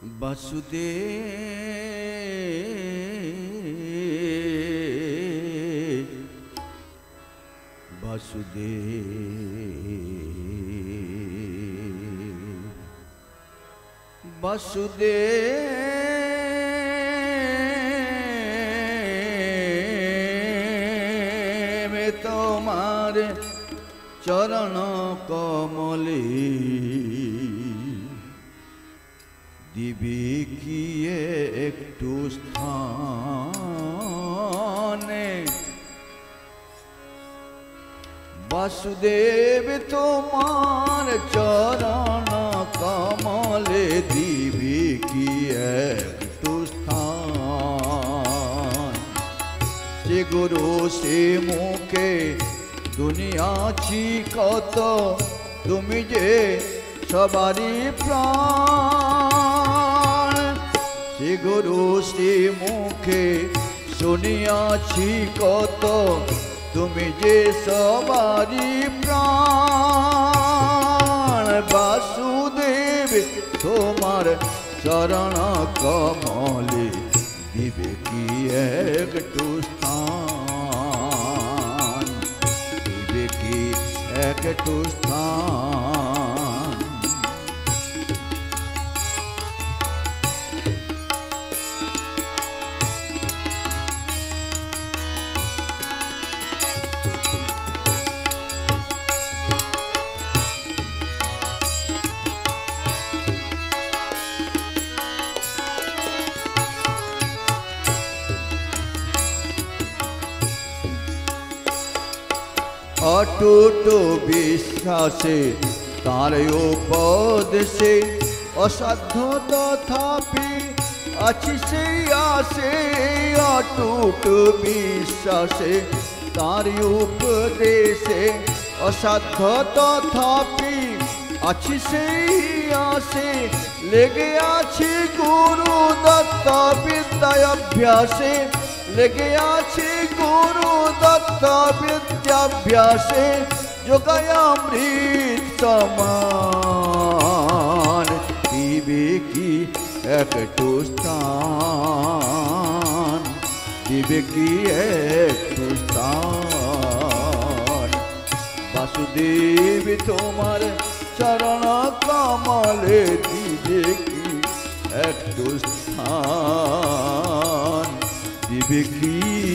वासुदेव वासुदेव वासुदेव तोमार चरण कमले दिबी किए एकटू स्थाने वासुदेव तोमार चरण कमले दिबी किए एकटू स्थान से गुरु से मुखे दुनिया छी कत तुमी जे सबारी प्राण श्री गुरु श्री मुखे शुनियाछि कत तुमी जे सबारी प्राण वासुदेव तोमार चरण कमले दिबे की एकटू स्थान दिबे की एकटू स्थान अटूट विश्वासे तार उपदेशे असाध्य तथापि अछि से आसे अटूट विश्वासे तार उपदेशे असाध्य तथापि अछि से आसे लेगे आछि गुरु दत्त विद्याभ्यासे लेगे आछि गुरु दत्त विद्याभ्यासे योगामृत समान दिबे की एकटू स्थान दिबे की एकटू स्थान वासुदेव तोमार चरण कमले दिबे की एकटू स्थान दिबे की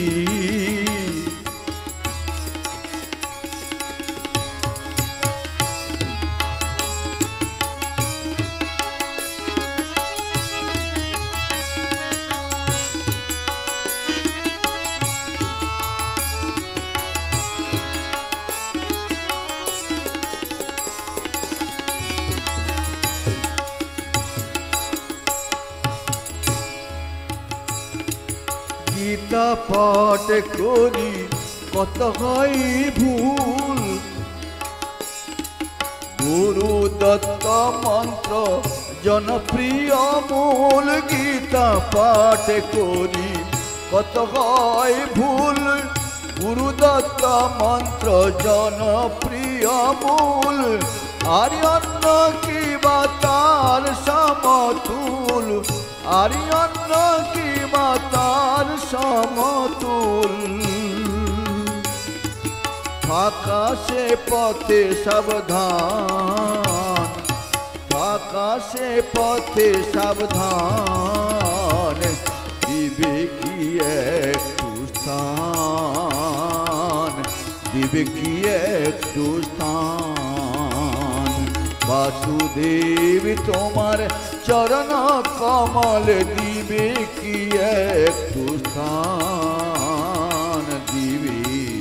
गीता पाठ करी कत हई भूल गुरु दत्त मंत्र जनप्रिय मूल गीता पाठ करी कत हई भूल गुरु दत्त मंत्र जनप्रिय मूल आर्यन की बातार समतुल आर्यन की बातार समतुल फाका से पथे सावधान फाका से पथे सावधान दिबे की एकटू स्थान दिबे की एकटू स्थान वासुदेव तोमार चरण कमल दिबे की एकटू स्थान दिबे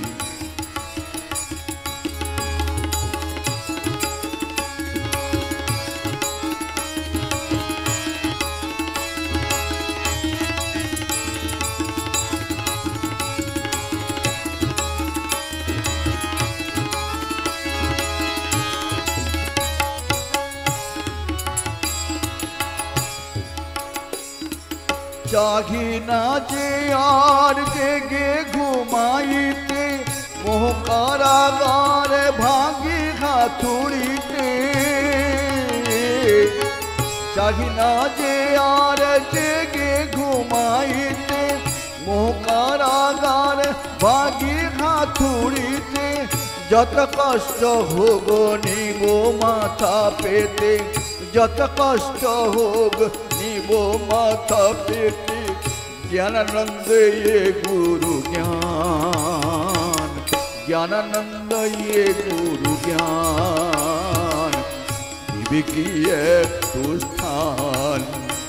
चाही ना जे आर गे घुमाईते मोह कारागार भागी हाथुड़ीते চাহি না যে আর জেগে ঘুমাইতে মোহকারাগার ভাগি হাতুড়িতে যত কষ্ট হোক নিব মাথা পেতে যত কষ্ট হোক নিব মাথা পেতে জ্ঞানানন্দ ये गुरु ज्ञान ज्ञानानंद ये गुरु ज्ञान दिव्य की एक स्थान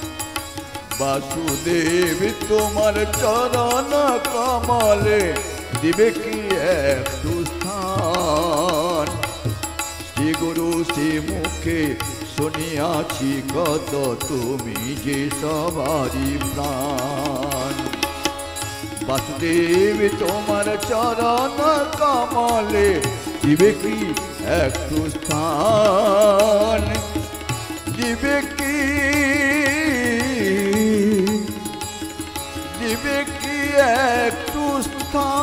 वासुदेव तुम्हार चरण कमले दिव्य की एक स्थान श्री गुरु श्री मुखे শুনিয়াছি কত তুমি যে সবারি প্রাণ বাসুদেব তোমার চরণ কমলে দিবে কি একটু স্থান দিবে কি একটু স্থান